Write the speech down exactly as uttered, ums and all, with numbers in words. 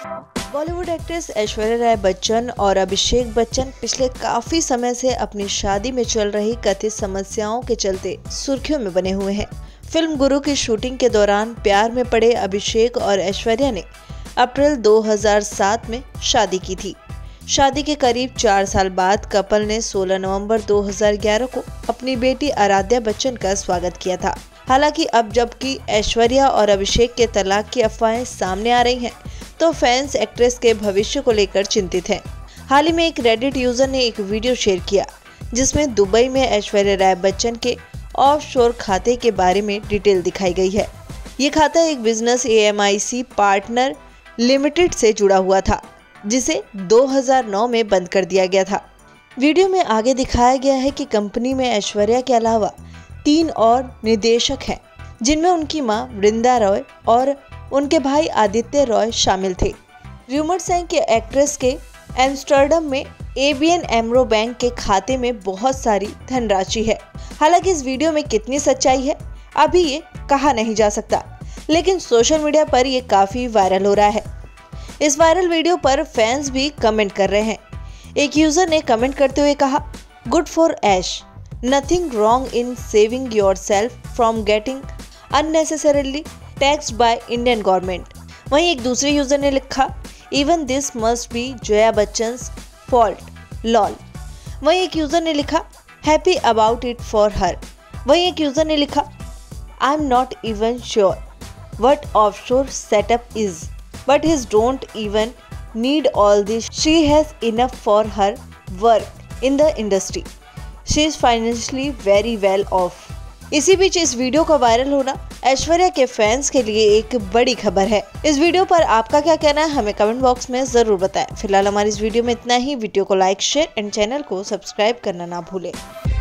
Bollywood actress Aishwarya Rai Bachchan और अभिषेक बच्चन पिछले काफी समय से अपनी शादी में चल रही कथित समस्याओं के चलते सुर्खियों में बने हुए हैं। फिल्म गुरु की शूटिंग के दौरान प्यार में पड़े अभिषेक और ऐश्वर्या ने अप्रैल दो हज़ार सात में शादी की थी। शादी के करीब चार साल बाद कपल ने सोलह नवंबर दो हज़ार ग्यारह को अपनी बेटी आराध्या बच्चन का स्वागत किया था। हालांकि अब जबकि ऐश्वर्या और अभिषेक के तलाक की अफवाहें सामने आ रही हैं, तो फैंस एक्ट्रेस के भविष्य को लेकर चिंतित हैं। हाल ही में एक रेडिट यूजर ने एक वीडियो शेयर किया जिसमें दुबई में ऐश्वर्या राय बच्चन के ऑफशोर खाते के बारे में डिटेल दिखाई गई है। ये खाता एक business A M I C partner limited से जुड़ा हुआ था, जिसे दो हज़ार नौ में बंद कर दिया गया था। वीडियो में आगे दिखाया गया है कि कंपनी में ऐश्वर्या के अलावा तीन और निदेशक हैं, जिनमें उनकी मां वृंदा रॉय और उनके भाई आदित्य रॉय शामिल थे। रूमर्स हैं कि एक्ट्रेस के एम्स्टर्डम में A B N AMRO bank के खाते में बहुत सारी धनराशि है। हालांकि इस वीडियो में कितनी सच्चाई है अभी ये कहा नहीं जा सकता, लेकिन सोशल मीडिया पर ये काफी वायरल हो रहा है। इस वायरल वीडियो पर फैंस भी कमेंट कर रहे हैं। एक यूजर ने कमेंट करते हुए कहा, good for Aish, nothing wrong in saving yourself from getting unnecessarily taxed by Indian government. वहीं एक दूसरे यूजर ने लिखा, even this must be Jaya Bachchan's fault, lol. वहीं एक यूजर ने लिखा, happy about it for her. वहीं एक यूजर ने लिखा, I am not even sure what offshore setup is, but his don't even need all this, she has enough for her work in the industry, she is financially very well off. इसी बीच इस video का viral होना ऐश्वर्या के fans के लिए एक बड़ी खबर है। इस वीडियो पर आपका क्या कहना है हमें कमेंट बॉक्स में जरूर बताएं। फिलहाल हमारी इस वीडियो में इतना ही। वीडियो को लाइक, शेयर एंड चैनल को सब्सक्राइब करना ना भूलें।